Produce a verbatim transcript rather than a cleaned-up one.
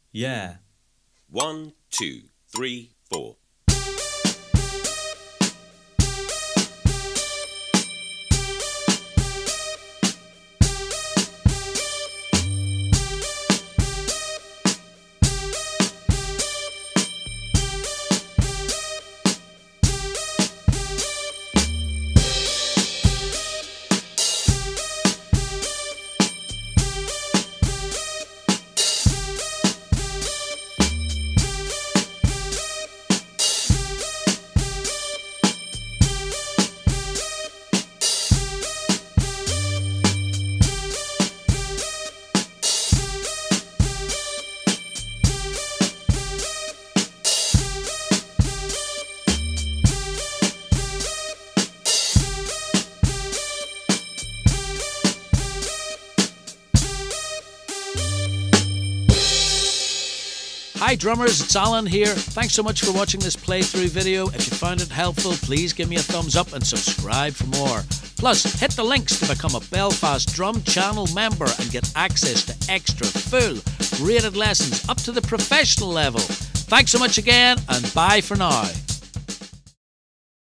Yeah. One, two, three, four. Hi drummers, it's Alan here. Thanks so much for watching this playthrough video. If you found it helpful, please give me a thumbs up and subscribe for more. Plus, hit the links to become a Belfast Drum Channel member and get access to extra, full, graded lessons up to the professional level. Thanks so much again, and bye for now.